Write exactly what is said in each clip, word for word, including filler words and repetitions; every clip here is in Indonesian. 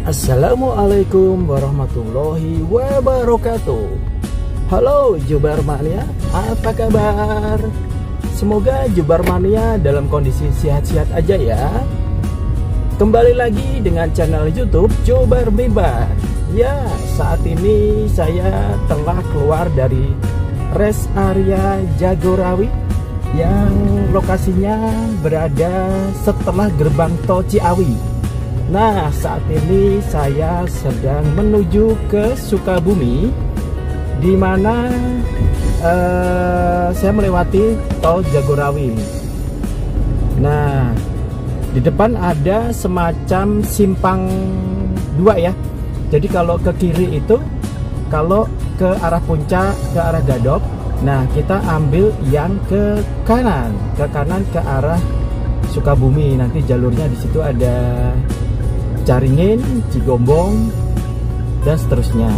Assalamualaikum warahmatullahi wabarakatuh. Halo Jobar Mania, apa kabar? Semoga Jobar Mania dalam kondisi sehat-sehat aja ya. Kembali lagi dengan channel YouTube Jobar Mimbar. Ya, saat ini saya telah keluar dari rest area Jagorawi yang lokasinya berada setelah gerbang tol Ciawi. Nah, saat ini saya sedang menuju ke Sukabumi, di mana uh, saya melewati tol Jagorawi. Nah, di depan ada semacam simpang dua ya. Jadi kalau ke kiri itu, kalau ke arah Puncak, ke arah Gadok, nah kita ambil yang ke kanan, ke kanan ke arah Sukabumi. Nanti jalurnya di situ ada Caringin, Cigombong, dan seterusnya.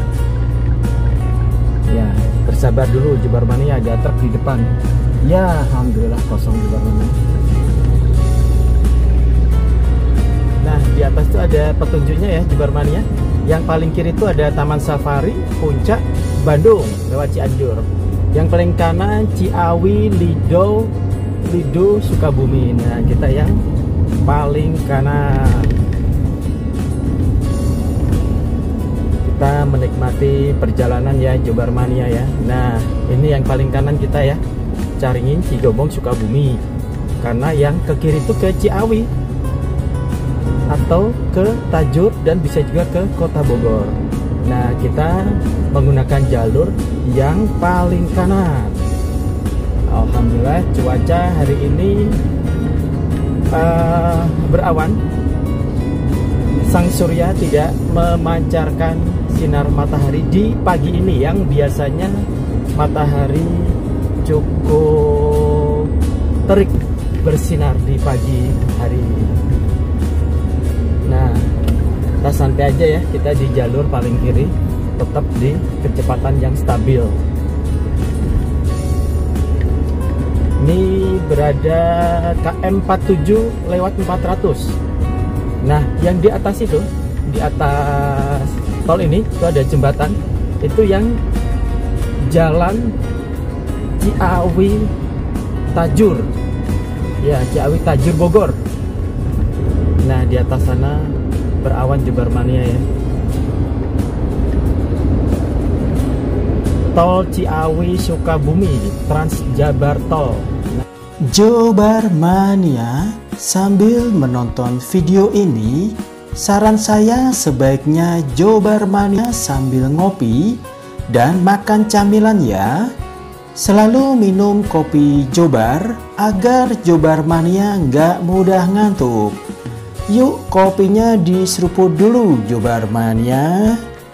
Ya, bersabar dulu Jobar Mania, ada truk di depan. Ya, alhamdulillah kosong Jobar Mania. Nah, di atas itu ada petunjuknya ya Jobar Mania. Yang paling kiri itu ada Taman Safari, Puncak, Bandung, lewat Cianjur. Yang paling kanan Ciawi, Lido, Lido, Sukabumi. Nah, kita yang paling kanan. Kita menikmati perjalanan ya Jobar Mania ya. Nah, ini yang paling kanan kita ya, Caringin, Cigombong, Sukabumi. Karena yang ke kiri itu ke Ciawi atau ke Tajur dan bisa juga ke Kota Bogor. Nah, kita menggunakan jalur yang paling kanan. Alhamdulillah cuaca hari ini uh, berawan. Sang surya tidak memancarkan sinar matahari di pagi ini yang biasanya matahari cukup terik bersinar di pagi hari. Nah, kita santai aja ya, kita di jalur paling kiri, tetap di kecepatan yang stabil. Ini berada K M empat puluh tujuh lewat empat ratus. Nah, yang di atas itu, di atas tol ini, itu ada jembatan. Itu yang jalan Ciawi Tajur. Ya, Ciawi Tajur Bogor. Nah, di atas sana berawan Jobar Mania ya. Tol Ciawi Sukabumi, Trans Jabar Tol. Nah, Jobar Mania, sambil menonton video ini, saran saya sebaiknya Jobar Mania sambil ngopi dan makan camilan ya. Selalu minum kopi Jobar agar Jobar Mania nggak mudah ngantuk. Yuk kopinya diseruput dulu Jobar Mania.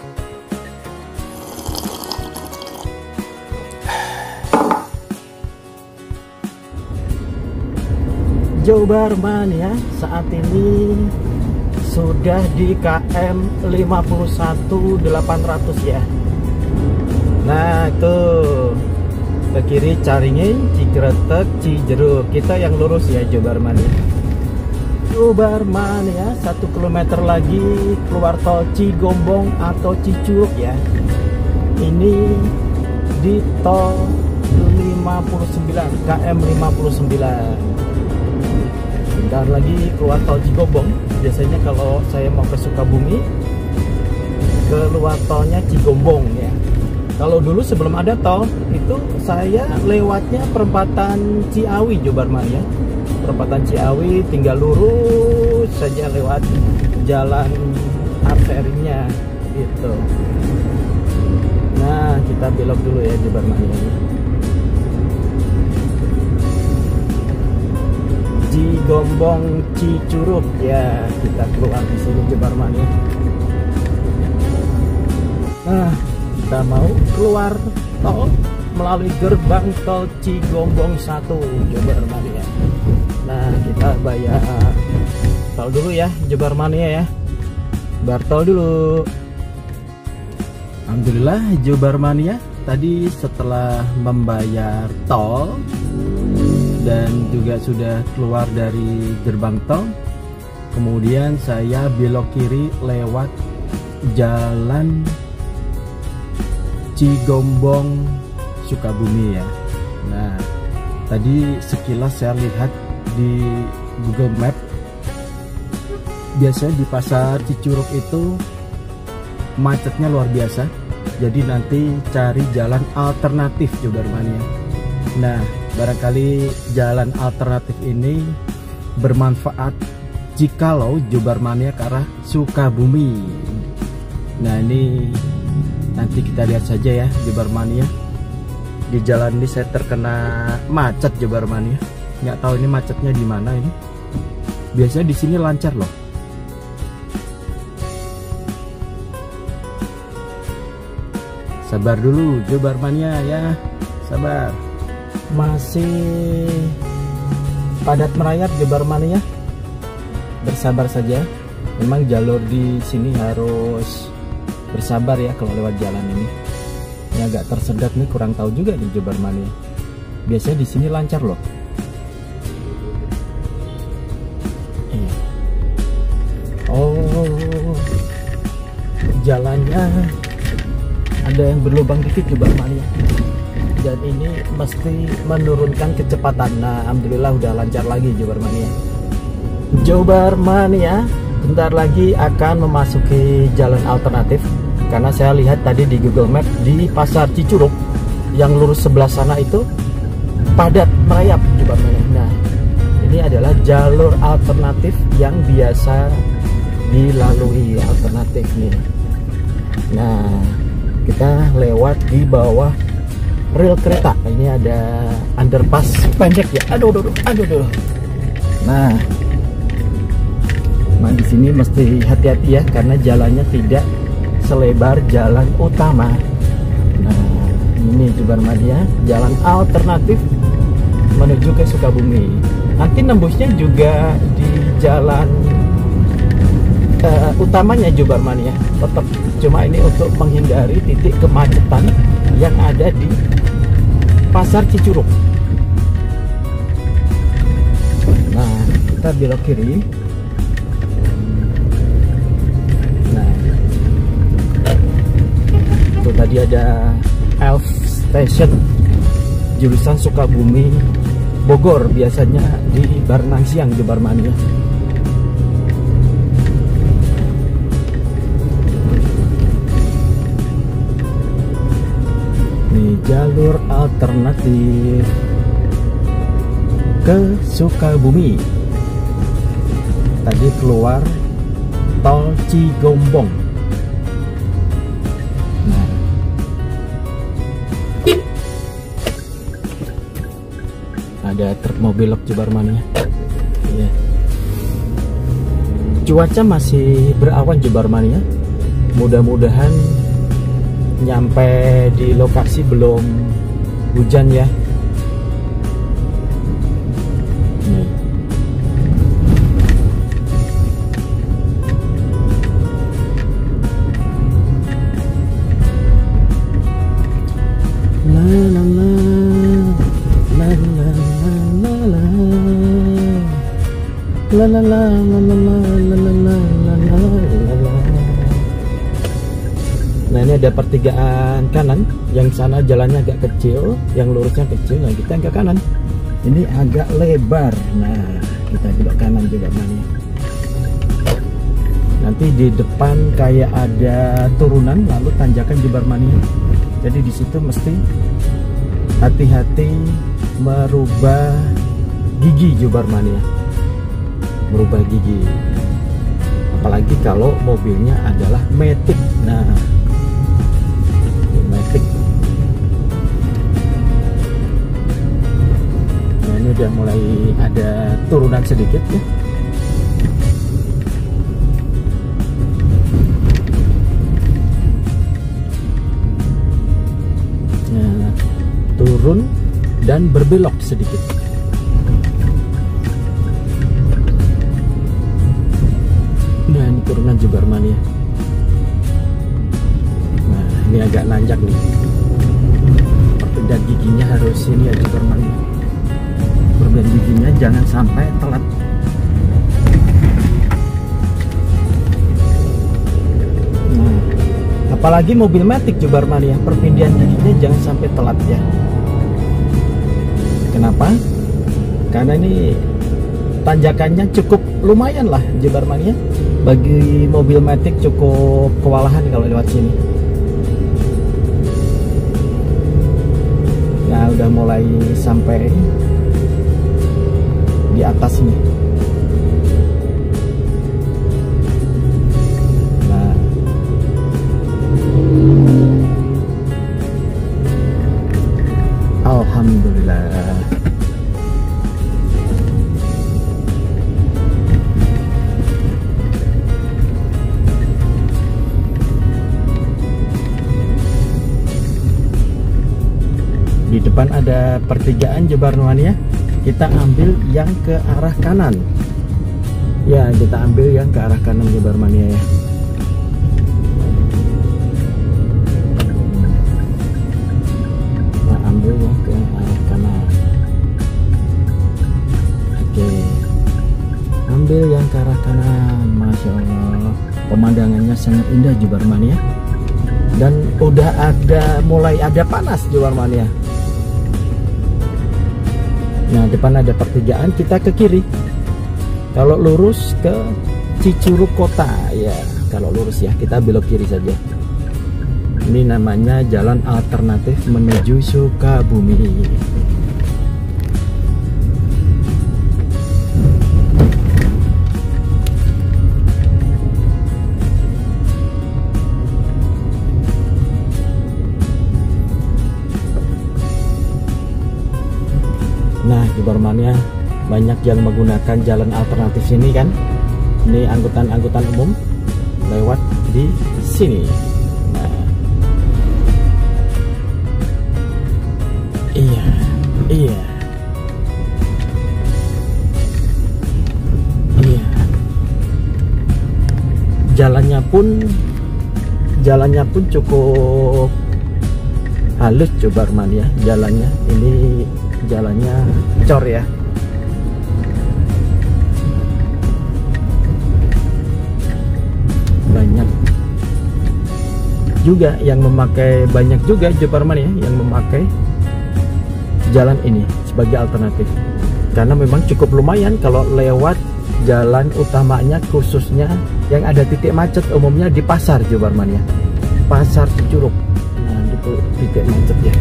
Jobar Mania saat ini sudah di K M lima puluh satu delapan ratus ya. Nah tuh ke kiri Caringin, Cikretek, Cijeruk. Kita yang lurus ya Jobar Mania. Jobar Mania satu kilometer lagi keluar tol Cigombong atau Cicurug ya. Ini di tol lima puluh sembilan, K M lima puluh sembilan. Bentar lagi keluar tol Cigombong. Biasanya kalau saya mau ke Sukabumi, keluar tolnya Cigombong ya. Kalau dulu sebelum ada tol itu saya lewatnya perempatan Ciawi Jobar Mania. Perempatan Ciawi tinggal lurus saja lewat jalan arterinya gitu. Nah, kita belok dulu ya Jobar Mania. Cigombong Cicurug ya, kita keluar di sini Jobar Mania. Nah, kita mau keluar tol melalui gerbang tol Cigombong satu Jobar Mania. Nah, kita bayar tol dulu ya Jobar Mania ya. Bayar tol dulu. Alhamdulillah Jobar Mania tadi setelah membayar tol dan juga sudah keluar dari gerbang tol, Kemudian saya belok kiri lewat jalan Cigombong Sukabumi ya. Nah, tadi sekilas saya lihat di Google Map, biasanya di pasar Cicurug itu macetnya luar biasa. Jadi nanti cari jalan alternatif Jobarmania. Nah, barangkali jalan alternatif ini bermanfaat jikalau Jobarmania ke arah Sukabumi. Nah, ini nanti kita lihat saja ya Jobarmania. Di jalan ini saya terkena macet Jobarmania. Nggak tahu ini macetnya di mana ini. Biasanya di sini lancar loh. Sabar dulu Jobarmania ya, sabar. Masih padat merayap Jobarmania. Bersabar saja. Memang jalur di sini harus bersabar ya kalau lewat jalan ini. Ini agak tersendat nih, kurang tahu juga di Jobarmania. Biasanya di sini lancar loh. Iya. Oh, jalannya ada yang berlubang dikit Jobarmania. Dan ini mesti menurunkan kecepatan. Nah, alhamdulillah udah lancar lagi Jobarmania. Jobarmania bentar lagi akan memasuki jalan alternatif, karena saya lihat tadi di Google Map di pasar Cicurug yang lurus sebelah sana itu padat merayap Jobarmania. Nah, ini adalah jalur alternatif yang biasa dilalui alternatif nih. Nah, kita lewat di bawah rel kereta. Ini ada underpass pendek ya. Aduh, aduh, aduh, aduh. Nah, Nah, di sini mesti hati-hati ya, karena jalannya tidak selebar jalan utama. Nah, ini Jobarmania, jalan alternatif menuju ke Sukabumi. Nanti nembusnya juga di jalan uh, utamanya Jobarmania. Tetap cuma ini untuk menghindari titik kemacetan yang ada di pasar Cicurug. Nah, kita belok kiri. Tadi ada Elf Station jurusan Sukabumi Bogor, biasanya di Barenang Siang Jobarmania. Ini jalur alternatif ke Sukabumi. Tadi keluar tol Cigombong. Ada truk mau belok Jobarmania. Ya. Cuaca masih berawan Jobarmania. Mudah-mudahan nyampe di lokasi belum hujan ya. Nih. La la la la la la la la la la la la la. Nah, ini ada pertigaan kanan, yang sana jalannya agak kecil, yang lurusnya kecil. Nah, kita ke kanan, ini agak lebar. Nah, kita belok kanan juga mana. Nanti di depan kayak ada turunan lalu tanjakan Jobarmania. Jadi di situ mesti hati-hati merubah gigi Jobarmania. Merubah gigi, apalagi kalau mobilnya adalah Matic. Nah, Matic. Nah, ini udah mulai ada turunan sedikit ya. Nah, turun dan berbelok sedikit. Nah, ini turunan Jobarmania. Nah, ini agak nanjak nih. Perpindahan giginya harus ini ya Jobarmania. Perpindahan giginya jangan sampai telat. Apalagi mobil matic Jobar Mania, perpindahan giginya jangan sampai telat ya. Kenapa? Karena ini tanjakannya cukup lumayan lah Jobar Mania. Bagi mobil matic cukup kewalahan kalau lewat sini. Nah, udah mulai sampai di atas nih. Nah, alhamdulillah. Di depan ada pertigaan Jobar Mania, kita ambil yang ke arah kanan. Ya, kita ambil yang ke arah kanan Jobar Mania ya. Nah, ambil yang ke arah kanan. Oke, ambil yang ke arah kanan. Masya Allah, pemandangannya sangat indah Jobar Mania. Dan udah ada, mulai ada panas Jobar Mania. Nah, depan ada pertigaan, kita ke kiri. Kalau lurus ke Cicurug Kota ya. Kalau lurus ya, kita belok kiri saja. Ini namanya jalan alternatif menuju Sukabumi. Nah, Jobar Mania banyak yang menggunakan jalan alternatif sini kan. Ini angkutan-angkutan umum lewat di sini. Nah, iya, iya, iya. Jalannya pun, jalannya pun cukup halus Jobar Mania. Jalannya ini jalannya cor ya. Banyak juga yang memakai, banyak juga Jobar Mania yang memakai jalan ini sebagai alternatif. Karena memang cukup lumayan kalau lewat jalan utamanya, khususnya yang ada titik macet umumnya di pasar Jobar Mania. Pasar Cicurug. Nah, itu titik macet ya.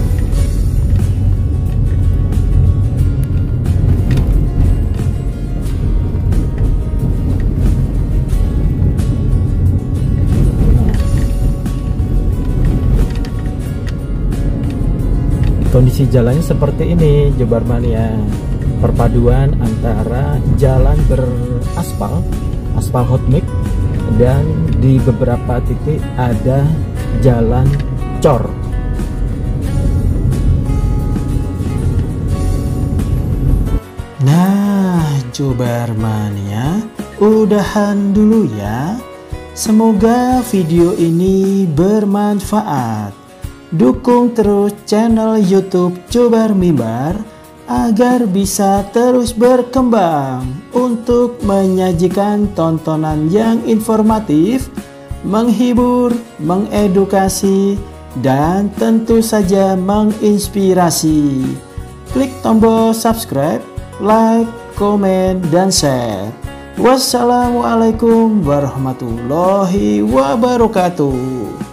Kondisi jalannya seperti ini Jobar Mania, perpaduan antara jalan beraspal, aspal hot mix, dan di beberapa titik ada jalan cor. Nah, Jobar Mania, udahan dulu ya. Semoga video ini bermanfaat. Dukung terus channel YouTube Jobar Mimbar agar bisa terus berkembang untuk menyajikan tontonan yang informatif, menghibur, mengedukasi, dan tentu saja menginspirasi. Klik tombol subscribe, like, komen, dan share. Wassalamualaikum warahmatullahi wabarakatuh.